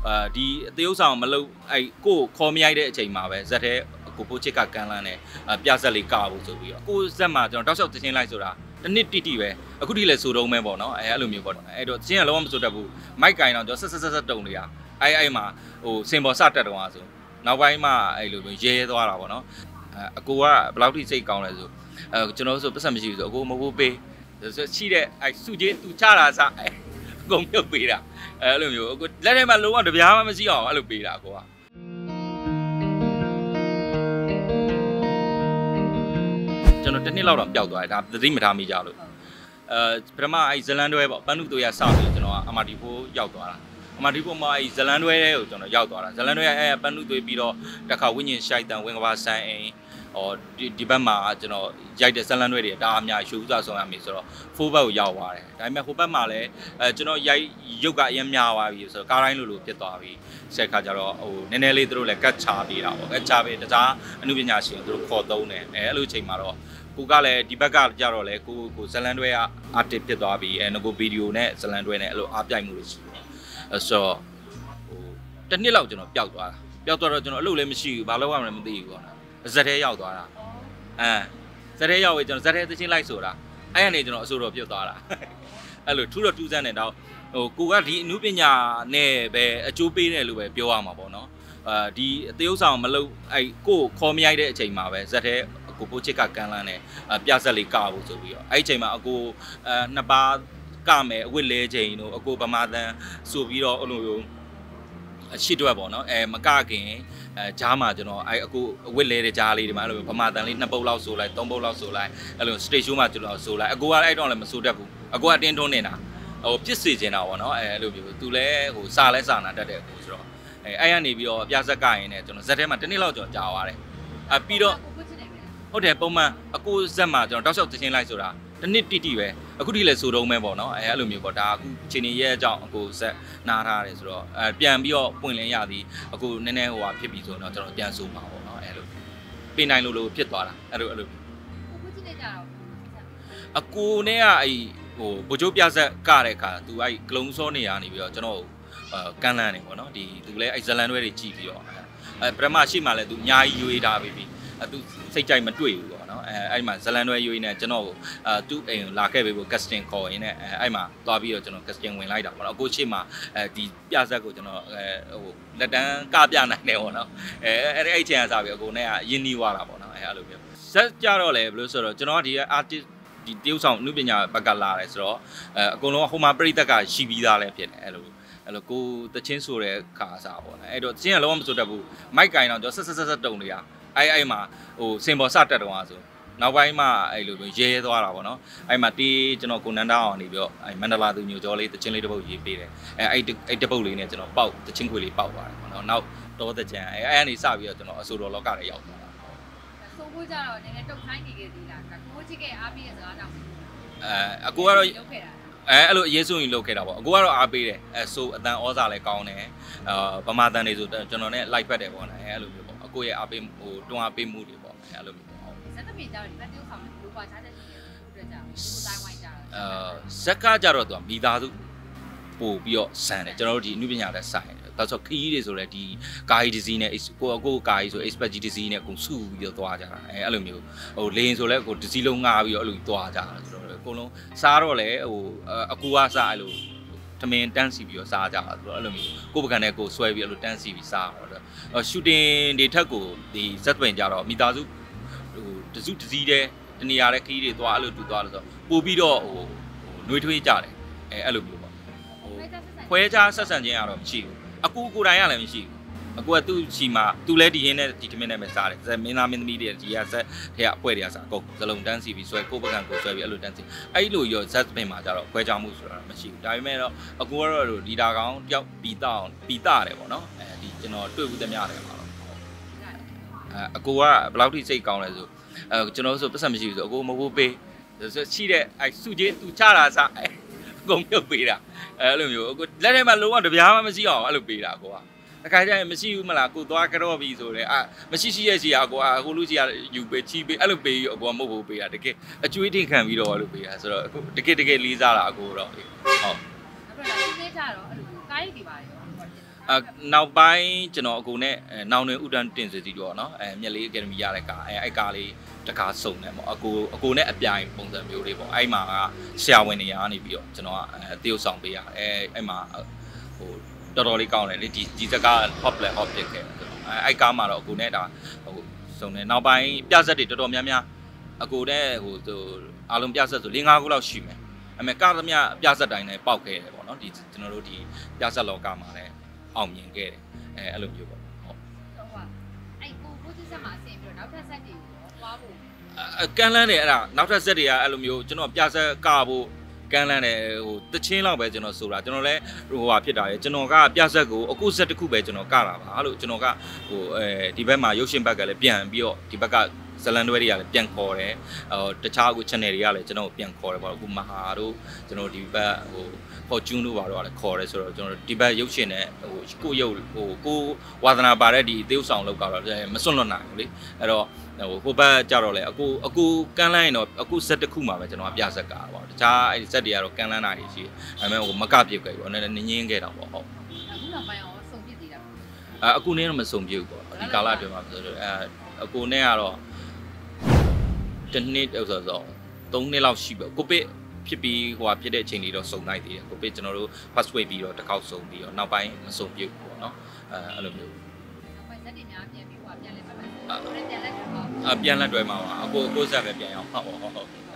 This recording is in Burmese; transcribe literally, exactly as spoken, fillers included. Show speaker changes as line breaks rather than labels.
အာဒီအသေးဥဆောင်မလို့အဲ့ကိုခေါ်မရိုက်တဲ့အချိန်မှာပဲဇက်တဲ့ကိုပိုးချစ်ကကန်လန်းနဲ့ပြဆက်လေးကဖို့ဆိုပြီးတော့ကိုဇက်မှာကျွန်တော်တောက်လျှောက်သချင်းလိုက်ဆိုတာတနစ်တိတိပဲအခုထိလည်းဆိုတော့မဲပေါ့နော်အဲအဲ့လိုမျိုးပေါ့အဲ့တော့သချင်းကလုံးဝမဆိုတတ်ဘူးမိုက်ကင်တော့ကျွန်တော်ဆက်ဆက်ဆက်တုံနေတာအဲ့အဲ့မှာဟိုစင်ပေါ်စတက်တော့ဆိုနောက်ပိုင်းမှအဲ့လိုမျိုးရဲရဲသွားတာပေါ့နော်အကိုကဘယ်လောက်ထိစိတ်ကောင်းလဲဆိုအဲကျွန်တော်ဆိုပတ်စံမရှိဘူးဆိုအကိုမဟုတ်ပေးရှိတဲ့အဲ့စုချင်းသူချတာစအဲ့အကုန်ပြုတ်ပေးတာအဲ့လိုမျိုးအကိုလက်ထဲမှာလုံးဝတပြားမှမရှိအောင်အဲ့လိုပေးတာအကိုကကျွန်တော်တစ်နှစ်လောက်တော့ပျောက်သွားတယ်ဒါသတိမထားမိကြလို့အဲပထမအဲ့ဇလန်တွဲပေါ့ပန်းနုတို့ရစပြီးကျွန်တော်ကအမာတီဖိုးရောက်သွားတာအမာတီဖိုးမှာအဲ့ဇလန်တွဲတွေကိုကျွန်တော်ရောက်သွားတာဇလန်တွဲအဲ့ပန်းနုသွေးပြီးတော့တစ်ခါဝိညာဉ်ရှိုက်တန်ဝင်းကဘာဆန်းအိမ်ဟောဒီဒီဘက်မှာကျွန်တော်ရိုက်တဲ့ဇလန်တွဲတွေဒါအများရှူဥစားဆောင်ရမယ်ဆိုတော့ဖိုးဘက်ကိုရောက်သွားတယ်ဒါပေမဲ့ဟိုဘက်မှာလည်းအဲကျွန်တော်ရိုက်ရုပ်ကအရင်များသွားပြီဆိုတော့ကားတိုင်းလိုလိုဖြစ်သွားပြီဆက်ခါကျတော့ဟိုနည်းနည်းလေးသူတို့လည်းကတ်ချပေးတာပေါ့ကတ်ချပေးတခြားအမှုပညာရှင်သူတို့ခေါ်သုံးတယ်အဲအဲ့လိုချိန်မှာတော့ကိုကလည်းဒီဘက်ကကြတော့လေကိုကိုဇလန်တွဲကအာတစ်ဖြစ်သွားပြီအဲငကိုဗီဒီယိုနဲ့ဇလန်တွဲနဲ့အဲ့လိုအားပြိုင်မှုတွေရှိတယ်အဲဆိုတော့ဟိုတစ်နှစ်လောက်ကျွန်တော်ပျောက်သွားတာပျောက်သွားတော့ကျွန်တော်အလုပ်လည်းမရှိဘူးဘာလို့ရမလဲမသိဘူးပေါ့နော်ဇက်ထဲရောက်သွားတာအဲဇက်ထဲရောက်ပြီကျွန်တော်ဇက်ထဲသချင်းလိုက်ဆိုတာအဲ့ကနေကျွန်တော်အစိုးရပြတ်သွားတာအဲ့လိုထူးတော့ထူးဆန်းနေတော့ဟိုကိုကဒီအမှုပညာနဲ့ပဲအကျိုးပေးတယ်လို့ပဲပြောရမှာပေါ့နော်အာဒီအသေးဥဆောင်မလို့အဲ့ကိုခေါ်မရိုက်တဲ့အချိန်မှာပဲဇက်ထဲကိုပိုးချစ်ကကန်လန်းနဲ့ပြဆက်လေးကဖို့ဆိုပြီးတော့အဲ့ဒီအချိန်မှာအကိုအဲနှစ်ပါးကမယ်အဝတ်လဲချိန်တို့အကိုဗမာတန်ဆိုပြီးတော့အဲ့လိုမျိုးအရှိတွက်ပေါ့နော်အဲမကခင်အဲဂျားမှာကျွန်တော်အဲအကိုအဝတ်လဲတဲ့ဂျားလေးဒီမှာအဲ့လိုဗမာတန်လေးနှစ်ပုတ်လောက်ဆိုလိုက်သုံးပုတ်လောက်ဆိုလိုက်အဲ့လို stage show မှာကျွန်တော်ဆိုလိုက်အကိုကအဲ့တော့လည်းမဆိုတတ်ဘူးအကိုကတင်းတွန်းနေတာဟိုပြစ်စီနေတာပေါ့နော်အဲအဲ့လိုမျိုးသူလည်းဟိုစာလဲစာနာတတ်တဲ့အကိုဆိုတော့အဲအဲ့ကနေပြီးတော့အပြဆက်ကရင်နဲ့ကျွန်တော်ဇက်ထဲမှာတစ်နှစ်လောက်ကျွန်တော်ကြာသွားတယ်အဲပြီးတော့ဟုတ်တယ်ပုံမှန်အကိုဇက်မှာကျွန်တော်တောက်လျှောက်သချင်းလိုက်ဆိုတာတနစ်တိတိပဲအခုထိလည်းဆိုတော့မဲပေါ့နော်အဲအဲ့လိုမျိုးပေါ့ဒါအခုချိန်နေရဲ့အကြောင်းအကိုဇက်နားထားတယ်ဆိုတော့အဲပြန်ပြီးတော့ပွင့်လင်းရသည်အခုနည်းနည်းဟိုဟာဖြစ်ပြီဆိုတော့ကျွန်တော်ပြန်ဆိုမှာပေါ့နော်အဲ့လိုပြင်နိုင်လို့လို့ဖြစ်သွားတာအဲ့လိုအဲ့လိုကိုကိုကြည့်နေကြတော့အကိုနဲ့ကအဲ့ဟိုဗိုလ်ချုပ်ပြဇက်ကတဲ့အခါသူအဲ့ကလုံးစောနေရနေပြီးတော့ကျွန်တော်အဲကန်လန်းနေပေါ့နော်ဒီသူလည်းအဲ့ဇလန်တွဲတွေကြည့်ပြီးတော့အဲပထမရှိမှလည်းသူအများကြီးရွေးထားပြီးပြီသူစိတ်ကြိုက်မတွေ့ဘူးပေါ့နော်အဲအဲ့မှာဇလန်တွဲရွေးနေကျွန်တော်အဲသူ့အိမ်လာခဲ့ပြီပေါ့ casting ခေါ်ရင်းနဲ့အဲအဲ့မှာသွားပြီးတော့ကျွန်တော် casting ဝင်လိုက်တာပေါ့နော်အခုချိန်မှာအဲဒီပြဇက်ကိုကျွန်တော်အဲဟိုလက်တန်းကပြနိုင်တယ်ပေါ့နော်အဲအဲ့အဲ့ချိန်ကစပြီးအကုန်နဲ့ကရင်းနှီးသွားတာပေါ့နော်အဲအဲ့လိုမျိုးဇက်ကြတော့လေဘယ်လိုဆိုတော့ကျွန်တော်ဒီ artist ဒီတရုပ်ဆောင်အမှုပညာဘက်ကလာတယ်ဆိုတော့အဲအကုန်လုံးဟိုမှာပြိတ္တကရှိပြီးသားလည်းဖြစ်တယ်အဲ့လိုအဲ့လိုကိုတချင်းဆိုတဲ့ခါစားပေါ့နော်အဲ့တော့တချင်းကလုံးဝမဆိုတတ်ဘူးမိုက်ကင်တော့ကျွန်တော်ဆက်ဆက်ဆက်တုံနေတာအဲ့အဲ့မှာဟိုစင်ပေါ်စတက်တော့ဆိုနောက်ပိုင်းမှအဲ့လိုမျိုးရဲရဲသွားတာပေါ့နော်အဲ့မှာတီးကျွန်တော်ကိုနန္ဒအောင်နေပြီးတော့အဲ့မန္တလာသူညိုကျော်လေးတချင်းလေးတစ်ပုတ်ရေးပေးတယ်အဲ့အဲ့အဲ့တစ်ပုတ်လေးနဲ့ကျွန်တော်ပေါက်တချင်းခွေလေးပေါက်သွားတယ်ပေါ့နော်နောက်တော့တကြံအဲ့အဲ့ကနေစပြီးတော့ကျွန်တော်အဆိုတော်လောကလည်းရောက်သွားတာ
ဆိုဖို့ကြတော့နည်းနည်းတုတ်ခိုင်းနေခဲ့သေးလားကိုချစ်ခဲ့အားပေးရစကားတောင်း
အဲအကိုကတော့အဲအဲ့လိုအရေးဆုံးရင်လုပ်ခဲ့တာပေါ့အကိုကတော့အားပေးတယ်အဲဆိုအတန်ဩဇာလည်းကောင်းတယ်အာဗမာတန်တွေဆိုကျွန်တော်နဲ့လိုက်ဖက်တယ်ပေါ့နော်အဲအဲ့လိုမျိုးပေါ့အကိုရဲ့အားပေးဟိုတွန်းအားပေးမှုတွေပေါ့အဲအဲ့လိုမျိုးပေါ့
ဇက်တမီကြတော့ဒီဘက်တိုးဆောင်လို့ဘယ်လိုပါချတဲ့ရှိတယ်အတွက်ကြောင့်ဒီကိုတိုင်းဝိုင်းကြတာ
အာဇက်ကကြတော့သူကမိသားစုပို့ပြီးတော့ဆန်တယ်ကျွန်တော်တို့ဒီအမှုပညာနဲ့ဆိုင်တယ်ဒါဆိုခီးတွေဆိုလဲဒီကားကြီးဒီဇီနဲ့ကိုအကိုကားကြီးဆို expert ကြီးဒီဇီနဲ့ကိုစုပြီးတော့သွားကြတာအဲအဲ့လိုမျိုးဟိုလေရင်ဆိုလဲကိုဒီဇီလုံးငှားပြီးတော့အဲ့လိုသွားကြတာဆိုတော့အကုန်လုံးစားတော့လဲဟိုအကူကစားအဲ့လိုထမင်းတန်းစီပြီးတော့စားကြတာဆိုတော့အဲ့လိုမျိုးကိုပကံနဲ့ကိုဆွဲပြီးအဲ့လိုတန်းစီပြီးစားတော့ရှူတင်တွေထက်ကိုဒီဇက်သွင်ကြတော့မိသားစုဟိုတစုတစည်းတဲ့တနေရာတဲ့ခီးတွေသွားအဲ့လိုတူသွားလို့ဆိုပို့ပြီးတော့ဟိုနှွေးထွေးကြတယ်အဲအဲ့လိုမျိုးပေါ့ဟိုခွဲခြားဆက်ဆံခြင်းကတော့မရှိဘူးအကူကိုယ်တိုင်ကလည်းမရှိဘူးအကူကသူ့ချီမှာသူလည်းဒီရင်းနဲ့ဒီထမင်းနဲ့ပဲစားတယ်ဇက်မင်းသားမင်းသမီးတွေဒီကဇက်ထဲကအပွဲတွေကစားအကုန်ဇလုံးတန်းစီပြီးဆွဲကိုပကံကိုဆွဲပြီးအဲ့လိုတန်းစီအဲ့လိုရောဇက်ပင်မှာကြတော့ခွဲခြားမှုဆိုတာမရှိဘူးဒါပေမဲ့တော့အကူကတော့ဒီတာကောင်တယောက်ပီတာအောင်ပီတာတယ်ပေါ့နော်အဲဒီကျွန်တော်တွေ့ဘူးသမျှတယ်မှာတော့အဲအကူကဘယ်လောက်ထိစိတ်ကောင်းလဲဆိုအဲကျွန်တော်ဆိုပတ်စံမရှိဘူးဆိုအကူမဟုတ်ပေးရှိတဲ့အဲစုချင်းသူချတာစားအကုန်ပြုတ်ပေးတာအဲ့လိုမျိုးအခုလက်ထဲမှာလုံးဝတပြားမှမရှိအောင်အဲ့လိုပေးတာကိုကတခါကျရင်မရှိဘူးမလားကိုသွားကြော့ပြီဆိုတော့အာမရှိရှိရဲ့ရှိရကိုကကိုလူကြီးကယူပေးချီးပေးအဲ့လိုပေးရောအကိုကမဟုတ်ဘူးပေးတာတကယ်အကျွေးတင်ခံပြီးတော့အဲ့လိုပေးတာဆိုတော့အခုတကယ်တကယ်လေးစားတာအကိုတော့ဟုတ်
အဲ့တော့ဒီနေ့ကြတော့အဲ့လိုကားရိပ်တွေပါရော
အာနောက်ပိုင်းကျွန်တော်အကူနဲ့နောင်တွင်ဥဒန်းတင်စီစီတော့เนาะအဲမြက်လေးအကယ်ဒမီရတဲ့ကားအဲအဲ့ကားလေးတကားစုံတယ်ပေါ့အကူအကူနဲ့အပြိုင်ပုံစံမျိုးလေးပေါ့အဲ့မှာကဆရာဝန်နေရာကနေပြီးတော့ကျွန်တော်ကအဲတရုတ်ဆောင်ပေးရအဲအဲ့မှာဟိုတော်တော်လေးကောင်းတယ်လေဒီဒီစကား hot play hot ဖြစ်ခဲ့ကျွန်တော်အဲအဲ့ကားမှာတော့အကူနဲ့ဒါဟိုစုံတယ်နောက်ပိုင်းပြဆက်တွေတော်တော်များများအကူနဲ့ဟိုဟိုအားလုံးပြဆက်ဆို၄၅ခုလောက်ရှိမယ်အဲ့မဲ့ကားသမျှပြဆက်တိုင်းလည်းပေါက်ခဲ့တယ်ပေါ့နော်ဒီကျွန်တော်တို့ဒီပြဆက်လောကမှာလည်းအောင်မြင်ခဲ့တယ်အဲအဲ့လိုမျိုးပေါ့ဟုတ်
ဟုတ်ပါအဲ့ကိုကိုစစ်ဆက်မှာအဆင်ပြီးတော့နောက်ထပ်ဆက်တွေပွားဖို့
အကန်းလန်းတယ်အဲ့ဒါနောက်ထပ်ဆက်တွေကအဲ့လိုမျိုးကျွန်တော်ပြဆက်ကဖို့ကန်းလန်းတယ်ဟိုတချင်းလောက်ပဲကျွန်တော်ဆိုတာကျွန်တော်လည်းဟိုဟာဖြစ်တာလေကျွန်တော်ကပြဆက်ကိုအခုဆက်တစ်ခုပဲကျွန်တော်ကတာပါအဲ့လိုကျွန်တော်ကဟိုအဲဒီဘက်မှာရုပ်ရှင်ဘက်ကလည်းပြန်ပြီးတော့ဒီဘက်ကဇလန်တွဲတွေကလည်းပြန်ခေါ်တယ်ဟိုတခြားအခု channel တွေကလည်းကျွန်တော်ပြန်ခေါ်တယ်ပေါ့အခုမဟာတို့ကျွန်တော်ဒီဘက်ဟို fortune တို့ဘာတို့ကလည်းခေါ်တယ်ဆိုတော့ကျွန်တော်ဒီဘက်ရုပ်ရှင်နဲ့ဟိုကိုရုပ်ဟိုကိုဝါသနာပါတဲ့ဒီသေုပ်ဆောင်လောက်ကတော့မစွန့်လွတ်နိုင်ဘူးလေအဲ့တော့ဟိုဟိုဘက်ကြတော့လေအခုအခုကန်းလန်းရင်တော့အခုဆက်တစ်ခုမှာပဲကျွန်တော်ကပြဆက်ကားပေါ့တခြားအဲ့ဒီဆက်တွေကတော့ကန်းလန်းတာတွေရှိတယ်ဒါပေမဲ့ဟိုမကပြစ်ခဲ့ပေါ့နည်းနည်းငင်းခဲ့တာပေါ့ဟုတ်
အခုတော့ပိုင်းအောင်စုံပြစ်သေးတာ
အဲအခုနည်းတော့မစုံပြစ်ဘူးပေါ့ဒီကာလအတွင်းမှာဆိုတော့အဲအခုနည်းကတော့တနှစ်ဆိုတော့သုံးနှစ်လောက်ရှိပြီကိုပစ်ဖြစ်ပြီးဟိုဟာဖြစ်တဲ့အချိန်လေးတော့စုံလိုက်သေးတယ်ကိုပစ်ကျွန်တော်တို့ fast way ပြီးတော့တစ်ခေါက်စုံပြီးတော့နောက်ပိုင်းမစုံပြုတ်ပေါ့နော်အဲအဲ့လိုမျိုး
နောက်ပိုင်းဇက်တွေများပြန်ပြီးဟိုဟာပြန်လဲပတ်ပတ်ပြန်လက်ပြန်လက်
အပြန်လက်တွဲမှာပါအကိုအကိုဆက်ပဲပြန်အောင်ဟုတ်ဟုတ်ဟုတ်